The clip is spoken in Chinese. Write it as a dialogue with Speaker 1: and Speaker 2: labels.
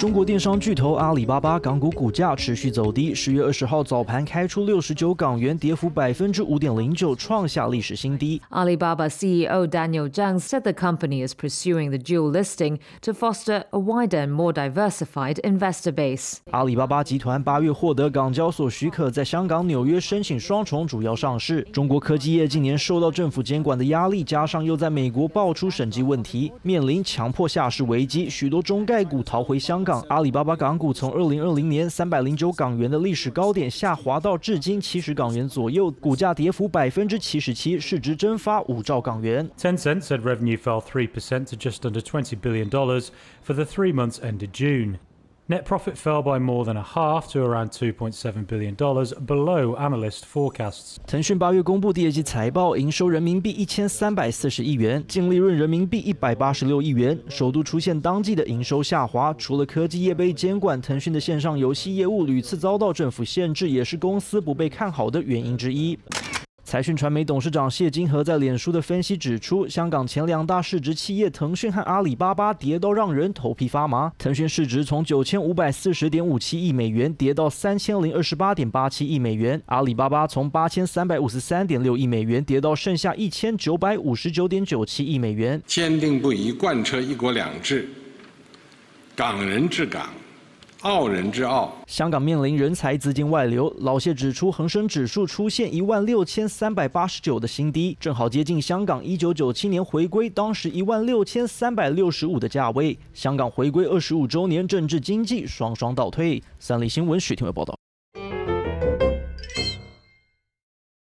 Speaker 1: 中国电商巨头阿里巴巴港股股价持续走低，10月20号早盘开出69港元，跌幅5.09%，创下历史新低。
Speaker 2: Alibaba CEO Daniel Zhang said the company is pursuing the dual listing to foster a wider and more diversified investor base.
Speaker 1: 阿里巴巴集团8月获得港交所许可，在香港、纽约申请双重主要上市。中国科技业近年受到政府监管的压力，加上又在美国爆出审计问题，面临强迫下市危机，许多中概股逃回香港。阿里巴巴港股从2020年309港元的历史高点下滑到至今70港元左右，股价跌幅77%，市值蒸发5兆港元。
Speaker 3: Tencent said revenue fell 3% to just under $20 billion for the 3 months ended June. Net profit fell by more than a half to around $2.7 billion, below analyst forecasts.
Speaker 1: 腾讯8月公布第二季财报，营收人民币1340亿元，净利润人民币186亿元，首度出现当季的营收下滑。除了科技业被监管，腾讯的线上游戏业务屡次遭到政府限制，也是公司不被看好的原因之一。财讯传媒董事长谢金河在脸书的分析指出，香港前2大市值企业腾讯和阿里巴巴跌到让人头皮发麻。腾讯市值从9540.57亿美元跌到3028.87亿美元，阿里巴巴从8353.6亿美元跌到剩下1959.97亿美元。
Speaker 4: 坚定不移贯彻一国两制，港人治港，澳人之澳。
Speaker 1: 香港面临人才资金外流，老谢指出，恒生指数出现16389的新低，正好接近香港1997年回归当时16365的价位。香港回归25周年，政治经济双双倒退。三立新闻许廷伟报道。